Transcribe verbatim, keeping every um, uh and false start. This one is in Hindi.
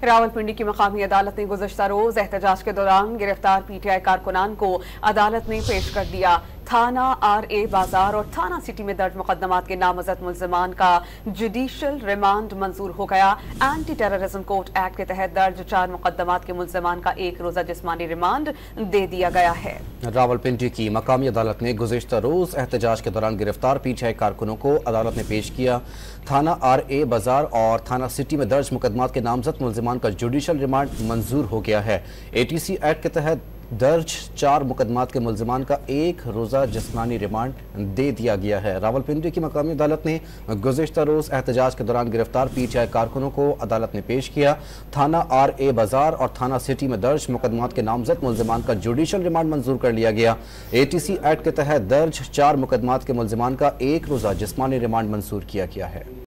रावलपिंडी की मकामी अदालत ने गुज़श्ता रोज एहतजाज के दौरान गिरफ्तार पीटीआई कारकुनान को अदालत में पेश कर दिया। थाना आर ए बाजार और थाना सिटी में दर्ज मुकदमात के नामजद मुल्जिमान का जुडिशल रिमांड मंजूर हो गया। एंटी टेररिज्म कोर्ट एक्ट के तहत दर्ज चार मुकदमात के मुल्जिमान का एक रोजा जिस्मानी रिमांड दे दिया गया है। रावलपिंडी की मकामी अदालत ने गुज़श्ता रोज एहतजाज के दौरान गिरफ्तार पीटीआई कारकुनों को अदालत में पेश किया। थाना आर ए बाजार और थाना सिटी में दर्ज मुकदमात के नामजद मुल्जिमान का जुडिशल रिमांड मंजूर हो गया है। ए टी सी एक्ट के तहत दर्ज चार मुकदमात के मुल्जिमान का एक रोज़ा जिस्मानी रिमांड दे दिया गया है। रावलपिंडी की मकामी अदालत ने गुज़श्ता रोज़ एहतजाज के दौरान गिरफ्तार पीटीआई कारकुनों को अदालत में पेश किया। थाना आर ए बाजार और थाना सिटी में दर्ज मुकदमात के नामजद मुल्जिमान का जुडिशल रिमांड मंजूर कर लिया गया। ए टी सी एक्ट के तहत दर्ज चार मुकदमात के मुल्जिमान का एक रोज़ा जिस्मानी रिमांड मंजूर किया गया है।